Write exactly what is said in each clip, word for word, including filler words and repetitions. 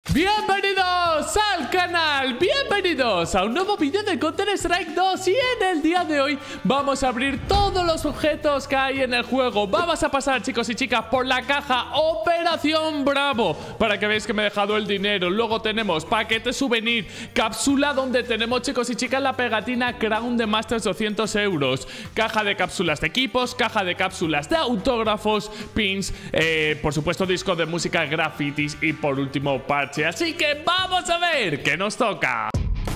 Bienvenidos al canal, bienvenidos a un nuevo vídeo de Counter Strike dos. Y en el día de hoy vamos a abrir todos los objetos que hay en el juego. Vamos a pasar, chicos y chicas, por la caja Operación Bravo, para que veáis que me he dejado el dinero. Luego tenemos paquete souvenir, cápsula donde tenemos, chicos y chicas, la pegatina Crown de Masters doscientos euros, caja de cápsulas de equipos, caja de cápsulas de autógrafos, pins, eh, por supuesto discos de música, grafitis y por último parche. Así que vamos a ver qué nos toca.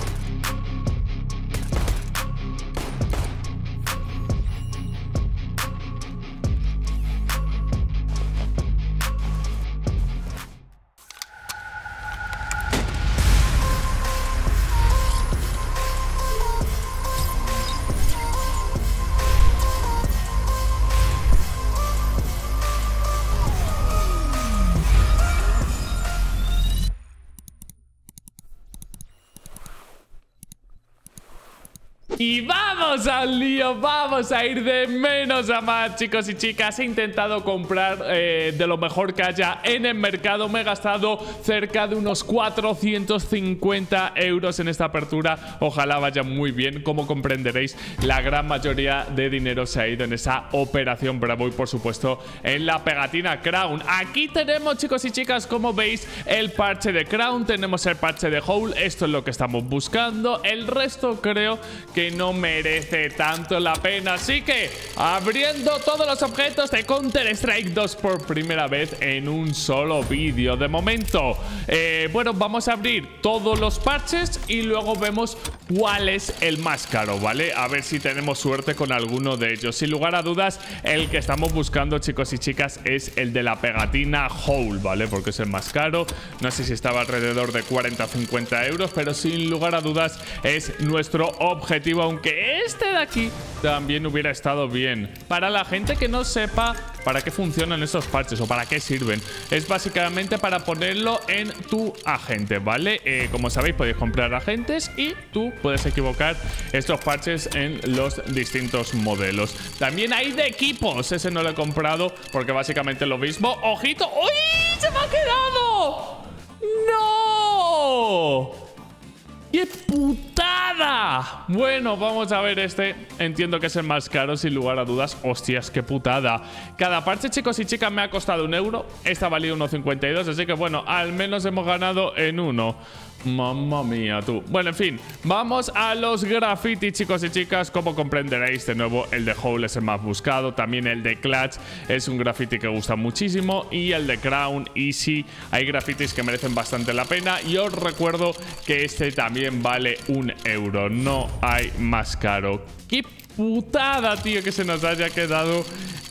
Y vamos al lío, vamos a ir de menos a más, chicos y chicas. He intentado comprar eh, de lo mejor que haya en el mercado. Me he gastado cerca de unos cuatrocientos cincuenta euros en esta apertura. Ojalá vaya muy bien. Como comprenderéis, la gran mayoría de dinero se ha ido en esa Operación Bravo y por supuesto en la pegatina Crown. Aquí tenemos, chicos y chicas, como veis, el parche de Crown. Tenemos el parche de Hole. Esto es lo que estamos buscando. El resto creo que no merece tanto la pena. Así que abriendo todos los objetos de Counter Strike dos por primera vez en un solo vídeo. De momento, eh, bueno, vamos a abrir todos los parches y luego vemos cuál es el más caro, ¿vale? A ver si tenemos suerte con alguno de ellos. Sin lugar a dudas, el que estamos buscando, chicos y chicas, es el de la pegatina Hole, ¿vale? Porque es el más caro. No sé si estaba alrededor de cuarenta o cincuenta euros, pero sin lugar a dudas es nuestro objetivo. Aunque este de aquí también hubiera estado bien. Para la gente que no sepa para qué funcionan estos parches o para qué sirven, es básicamente para ponerlo en tu agente, ¿vale? Eh, como sabéis, podéis comprar agentes y tú puedes equivocar estos parches en los distintos modelos. También hay de equipos. Ese no lo he comprado porque básicamente lo mismo. ¡Ojito! ¡Uy! ¡Se me ha quedado! ¡No! ¡Qué putada! Bueno, vamos a ver este. Entiendo que es el más caro, sin lugar a dudas. ¡Hostias, qué putada! Cada parche, chicos y chicas, me ha costado un euro. Esta ha valido uno cincuenta y dos, así que bueno, al menos hemos ganado en uno. Mamma mía, tú. Bueno, en fin, vamos a los grafitis, chicos y chicas. Como comprenderéis, de nuevo, el de Hole es el más buscado. También el de Clutch es un grafiti que gusta muchísimo. Y el de Crown, Easy. Hay grafitis que merecen bastante la pena. Y os recuerdo que este también vale un euro. No hay más caro. ¡Qué putada, tío, que se nos haya quedado!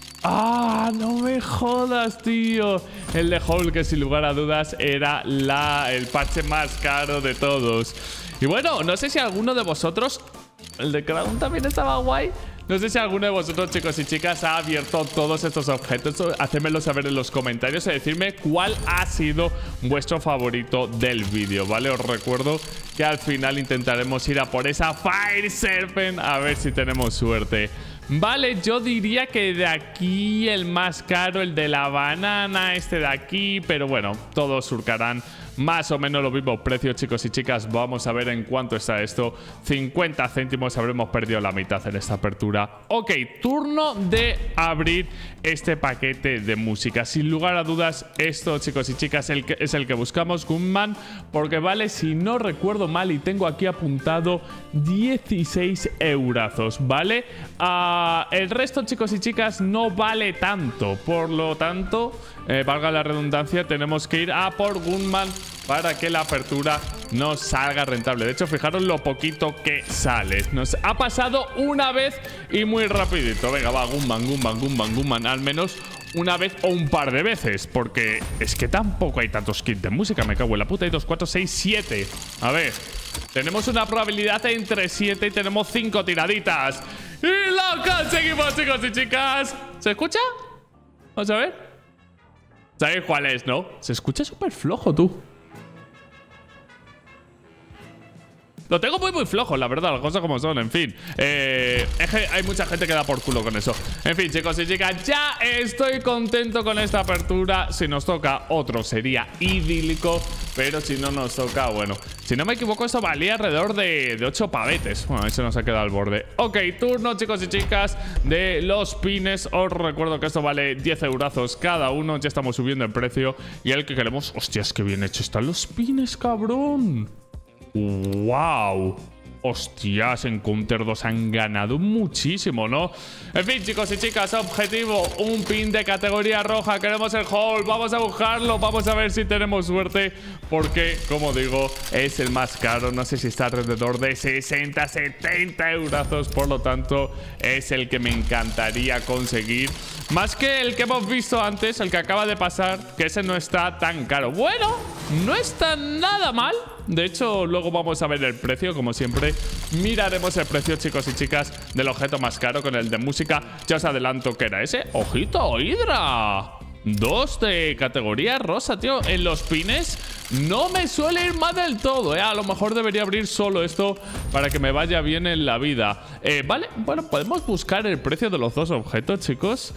¡Ah! ¡No me jodas, tío! El de Hole, que sin lugar a dudas era la, el parche más caro de todos. Y bueno, no sé si alguno de vosotros... El de Crown también estaba guay. No sé si alguno de vosotros, chicos y chicas, ha abierto todos estos objetos. Hacedmelo saber en los comentarios y decirme cuál ha sido vuestro favorito del vídeo, ¿vale? Os recuerdo que al final intentaremos ir a por esa Fire Serpent a ver si tenemos suerte. Vale, yo diría que de aquí el más caro, el de la banana, este de aquí, pero bueno, todos surcarán más o menos los mismos precios, chicos y chicas. Vamos a ver en cuánto está esto. cincuenta céntimos, habremos perdido la mitad en esta apertura. Ok, turno de abrir este paquete de música. Sin lugar a dudas, esto, chicos y chicas, el que, es el que buscamos, Gunman, porque vale, si no recuerdo mal, y tengo aquí apuntado, dieciséis eurazos, ¿vale? Uh, el resto, chicos y chicas, no vale tanto. Por lo tanto, eh, valga la redundancia, tenemos que ir a por Gunman para que la apertura nos salga rentable. De hecho, fijaros lo poquito que sale. Nos ha pasado una vez y muy rapidito. Venga, va, Gunman, Gunman, Gunman, Gunman. Al menos una vez o un par de veces, porque es que tampoco hay tantos kits de música. Me cago en la puta. Hay dos, cuatro, seis, siete. A ver, tenemos una probabilidad entre siete y tenemos cinco tiraditas. ¡Y lo conseguimos, chicos y chicas! ¿Se escucha? Vamos a ver. ¿Sabéis cuál es, no? Se escucha súper flojo, tú. Lo tengo muy muy flojo, la verdad, las cosas como son, en fin. Eh, es que hay mucha gente que da por culo con eso. En fin, chicos y chicas, ya estoy contento con esta apertura. Si nos toca otro sería idílico, pero si no nos toca, bueno, si no me equivoco, esto valía alrededor de, de ocho pavetes. Bueno, ahí se nos ha quedado al borde. Ok, turno, chicos y chicas, de los pines. Os recuerdo que esto vale diez eurazos cada uno. Ya estamos subiendo el precio. Y el que queremos... Hostias, qué bien hecho están los pines, cabrón. ¡Wow! Hostias, en Counter dos han ganado muchísimo, ¿no? En fin, chicos y chicas, objetivo, un pin de categoría roja. Queremos el haul, vamos a buscarlo. Vamos a ver si tenemos suerte, porque, como digo, es el más caro. No sé si está alrededor de sesenta, setenta eurazos. Por lo tanto, es el que me encantaría conseguir. Más que el que hemos visto antes, el que acaba de pasar, que ese no está tan caro. Bueno, no está nada mal. De hecho, luego vamos a ver el precio, como siempre. Miraremos el precio, chicos y chicas, del objeto más caro con el de música. Ya os adelanto que era ese. ¡Ojito, Hydra! Dos de categoría rosa, tío. En los pines no me suele ir mal del todo, ¿eh? A lo mejor debería abrir solo esto para que me vaya bien en la vida. Eh, vale, bueno, podemos buscar el precio de los dos objetos, chicos.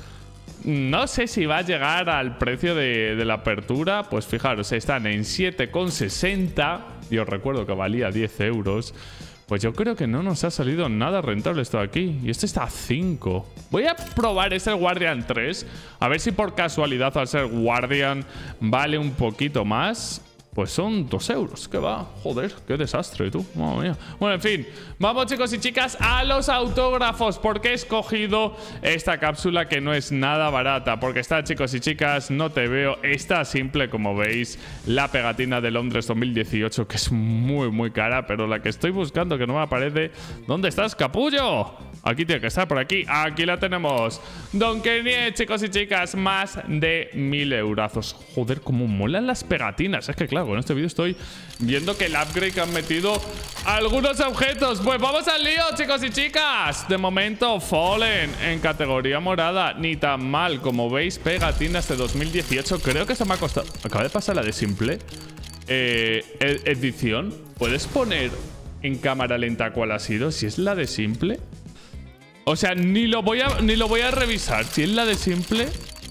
No sé si va a llegar al precio de, de la apertura. Pues fijaros, están en siete con sesenta. Y os recuerdo que valía diez euros. Pues yo creo que no nos ha salido nada rentable esto de aquí. Y este está a cinco. Voy a probar este Guardian tres. A ver si por casualidad al ser Guardian vale un poquito más. Pues son dos euros. ¿Qué va? Joder, qué desastre, tú. Madre mía. Bueno, en fin. Vamos, chicos y chicas, a los autógrafos. Porque he escogido esta cápsula que no es nada barata. Porque está, chicos y chicas, no te veo. Está simple, como veis. La pegatina de Londres dos mil dieciocho, que es muy, muy cara. Pero la que estoy buscando, que no me aparece. ¿Dónde estás, capullo? Aquí tiene que estar, por aquí. Aquí la tenemos. Don Kenny, chicos y chicas, más de mil eurazos. Joder, cómo molan las pegatinas. Es que, claro, con este vídeo estoy viendo que el upgrade que han metido algunos objetos. Pues vamos al lío, chicos y chicas. De momento, Fallen en categoría morada. Ni tan mal. Como veis, pegatinas de dos mil dieciocho. Creo que eso me ha costado. Acaba de pasar la de simple. Eh, ed edición. ¿Puedes poner en cámara lenta cuál ha sido? Si es la de simple. O sea, ni lo voy a, ni lo voy a revisar. Si es la de simple.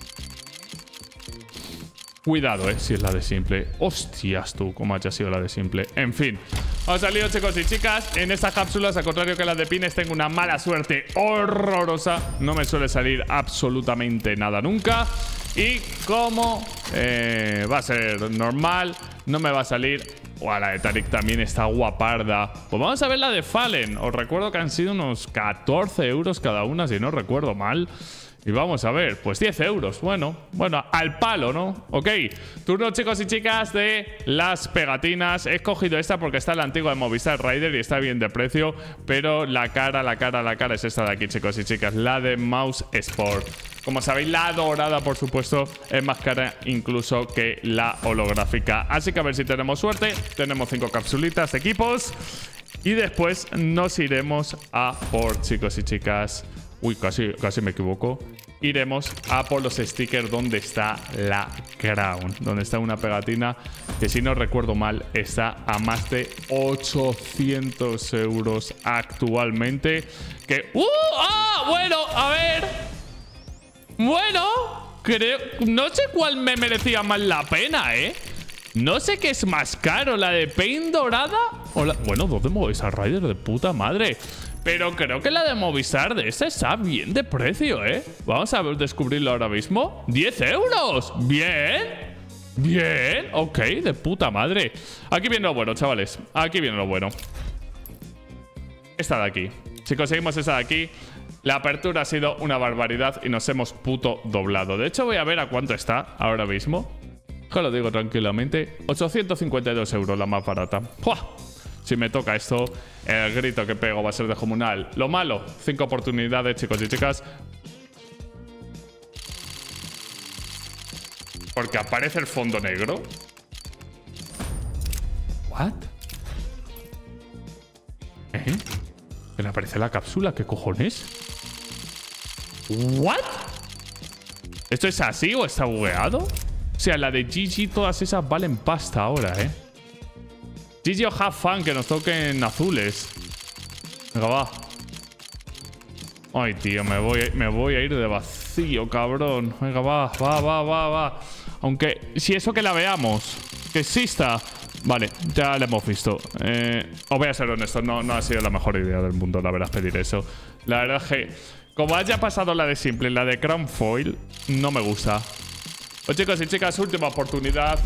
Cuidado, eh, si es la de simple. Hostias, tú, cómo haya sido la de simple. En fin. Vamos al lío, chicos y chicas. En estas cápsulas, al contrario que las de pines, tengo una mala suerte horrorosa. No me suele salir absolutamente nada nunca. Y como eh, va a ser normal, no me va a salir. Uah, la de Tarik también está guaparda. Pues vamos a ver la de Fallen. Os recuerdo que han sido unos catorce euros cada una, si no recuerdo mal. Y vamos a ver, pues diez euros. Bueno, bueno, al palo, ¿no? Ok, turno, chicos y chicas, de las pegatinas. He escogido esta porque está la antigua de Movistar Rider y está bien de precio. Pero la cara, la cara, la cara es esta de aquí, chicos y chicas. La de Mouse Sport. Como sabéis, la dorada, por supuesto, es más cara incluso que la holográfica. Así que a ver si tenemos suerte. Tenemos cinco capsulitas de equipos. Y después nos iremos a por, chicos y chicas... Uy, casi, casi me equivoco. Iremos a por los stickers donde está la Crown. Donde está una pegatina que, si no recuerdo mal, está a más de ochocientos euros actualmente. Que... ¡Uh! ¡Ah! Bueno, a ver... Bueno, creo... No sé cuál me merecía más la pena, ¿eh? No sé qué es más caro, la de Paint dorada o la... Bueno, dos de Movistar Rider de puta madre. Pero creo que la de Movistar de esta está bien de precio, ¿eh? Vamos a descubrirlo ahora mismo. ¡diez euros! ¡Bien! ¡Bien! Ok, de puta madre. Aquí viene lo bueno, chavales. Aquí viene lo bueno. Esta de aquí. Si conseguimos esta de aquí... La apertura ha sido una barbaridad y nos hemos puto doblado. De hecho, voy a ver a cuánto está ahora mismo. Que lo digo tranquilamente. ochocientos cincuenta y dos euros la más barata. ¡Pua! Si me toca esto, el grito que pego va a ser de comunal. Lo malo, cinco oportunidades, chicos y chicas. Porque aparece el fondo negro. ¿What? ¿Eh? ¿Que le aparece la cápsula? ¿Qué cojones? ¿What? ¿Esto es así o está bugueado? O sea, la de G G, todas esas valen pasta ahora, ¿eh? G G o have fun, que nos toquen azules. Venga, va. Ay, tío, me voy, me voy a ir de vacío, cabrón. Venga, va, va, va, va, va. Aunque, si eso que la veamos, que exista. Vale, ya la hemos visto. Eh, os voy a ser honesto, no, no ha sido la mejor idea del mundo, la verdad, pedir eso. La verdad es que, como haya pasado la de simple y la de Crown Foil, no me gusta. Pues chicos y chicas, última oportunidad.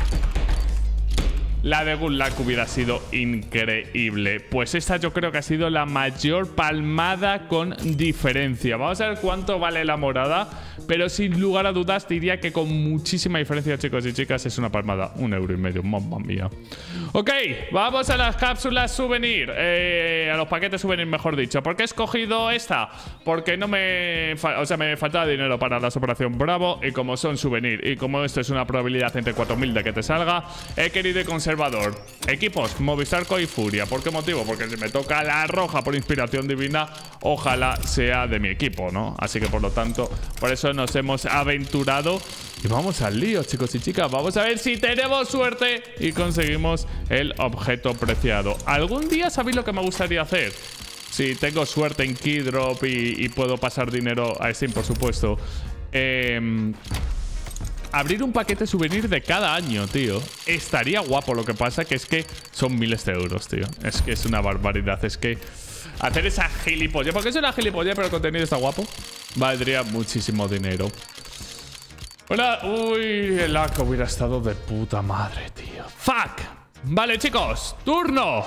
La de Good Luck hubiera sido increíble. Pues esta yo creo que ha sido la mayor palmada con diferencia. Vamos a ver cuánto vale la morada. Pero sin lugar a dudas diría que con muchísima diferencia, chicos y chicas, es una palmada. Un euro y medio, mamma mía. Ok, vamos a las cápsulas souvenir. Eh, a los paquetes souvenir, mejor dicho. ¿Por qué he escogido esta? Porque no me... O sea, me faltaba dinero para la operación Bravo. Y como son souvenir y como esto es una probabilidad entre cuatro mil de que te salga, he querido conservar equipos Movistar Koi Furia. ¿Por qué motivo? Porque si me toca la roja por inspiración divina, ojalá sea de mi equipo, ¿no? Así que por lo tanto, por eso nos hemos aventurado. Y vamos al lío, chicos y chicas. Vamos a ver si tenemos suerte y conseguimos el objeto preciado. ¿Algún día sabéis lo que me gustaría hacer? Si tengo suerte en Keydrop y, y puedo pasar dinero a Steam, por supuesto. Eh... Abrir un paquete souvenir de cada año, tío. Estaría guapo. Lo que pasa que es que son miles de euros, tío. Es que es una barbaridad. Es que hacer esa gilipollez, porque es una gilipollez, pero el contenido está guapo, valdría muchísimo dinero. Hola. Uy, el A K hubiera estado de puta madre, tío. ¡Fuck! Vale, chicos. ¡Turno!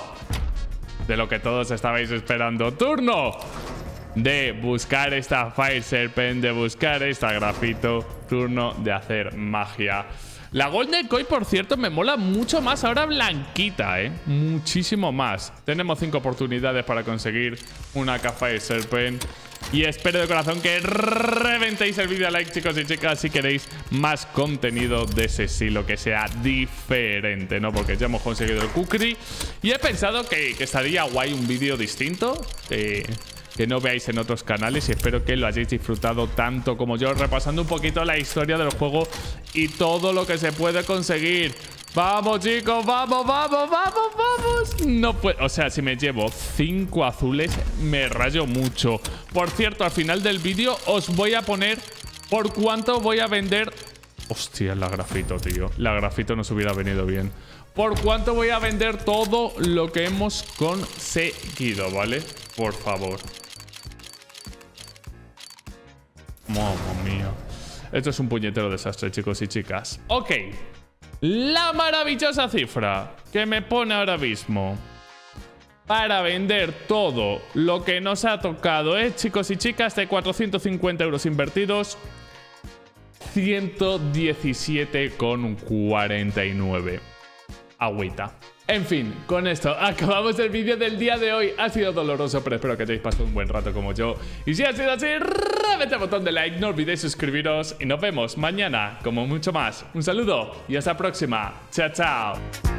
De lo que todos estabais esperando. ¡Turno! De buscar esta Fire Serpent, de buscar esta grafito. Turno de hacer magia. La Golden Koi, por cierto, me mola mucho más ahora blanquita, ¿eh? Muchísimo más. Tenemos cinco oportunidades para conseguir una Fire Serpent. Y espero de corazón que reventéis el vídeo a like, chicos y chicas, si queréis más contenido de ese estilo, que sea diferente, ¿no? Porque ya hemos conseguido el Kukri. Y he pensado que, que estaría guay un vídeo distinto. Eh... que no veáis en otros canales, y espero que lo hayáis disfrutado tanto como yo, repasando un poquito la historia del juego y todo lo que se puede conseguir. ¡Vamos, chicos! ¡Vamos, vamos, vamos, vamos! No puedo... O sea, si me llevo cinco azules, me rayo mucho. Por cierto, al final del vídeo os voy a poner por cuánto voy a vender... Hostia, la grafito, tío. La grafito nos hubiera venido bien. Por cuánto voy a vender todo lo que hemos conseguido, ¿vale? Por favor. Mamma mía. Esto es un puñetero desastre, chicos y chicas. Ok. La maravillosa cifra que me pone ahora mismo para vender todo lo que nos ha tocado, ¿eh, chicos y chicas? De cuatrocientos cincuenta euros invertidos, ciento diecisiete con cuarenta y nueve. Agüita. En fin, con esto acabamos el vídeo del día de hoy. Ha sido doloroso, pero espero que hayáis pasado un buen rato como yo. Y si ha sido así, reventad el botón de like, no olvidéis suscribiros y nos vemos mañana como mucho más. Un saludo y hasta la próxima. Chao, chao.